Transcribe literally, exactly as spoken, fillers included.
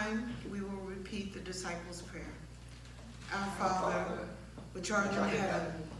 time, we will repeat the disciples' prayer. Our Father, which art in heaven,